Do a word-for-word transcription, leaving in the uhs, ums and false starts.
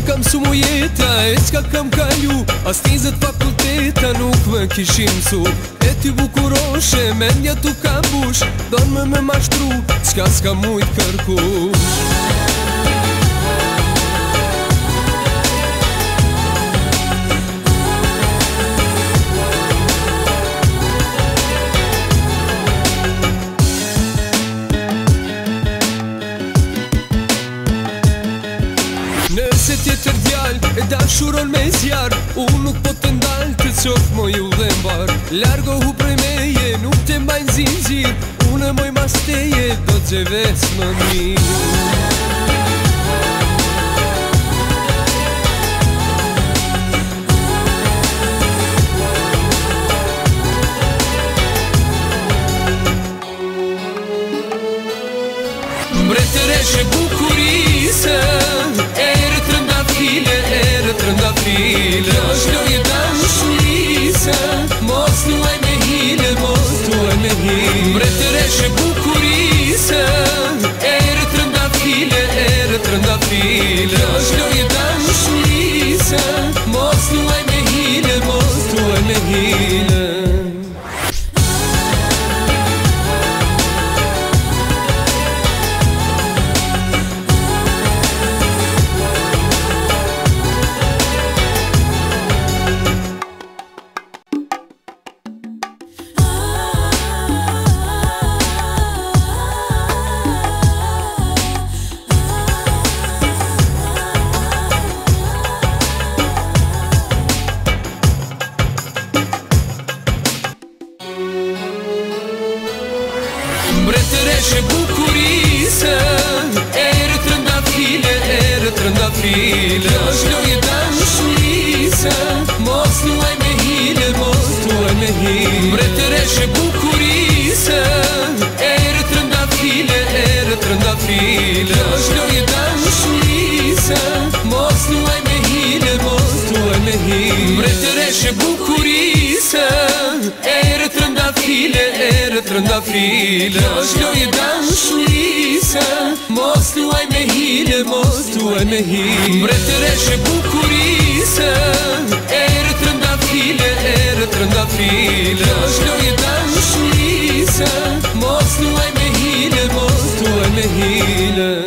kam su mu jeta, e qka kam kalu, as njëzet fakulteta nuk me kishim su. E ty bukuroshe, mendja tu ka bush, don me me mashtru, qka s'ka mujt kërkush. Nëse tjetër djall e dashuron me zjar, unë nuk po të ndalë të qof moj u dhe mbar. Largohu prej meje, nuk të mbajnë zinxhir, unë moj mas teje, do të gjeves më mirë. Mbretëreshe bukurisë, erë të rëndafile, erë të rëndafile. Kjo është lojë dashurisë, mos luaj me hile, mos luaj me hile. Mbretëreshe bukurisë, erë të rëndafile, erë të rëndafile. Kjo është lojë dashurisë, mos luaj me hile, mos luaj me hile. Mbretëreshe bukurisë, erë të rëndafile, erë të rëndafile. Kjo është lojë dashurisë, mos luaj me hile, mos luaj me hile. Mbretëreshe bukurisë, erë të rëndafile, erë të rëndafile. Kjo është lojë dashurisë, mos luaj me hile, mos luaj me hile. Mbretëreshe bukurisë, erë të rëndafile, erë të rëndafile. Kjo është lojë dashurisë, mos luaj me hile, mos luaj me hile. Mbretëreshe bukurisë, erë të rëndafile, erë të rëndafile. Kjo është lojë dashurisë, mos luaj me hile, mos luaj me hile.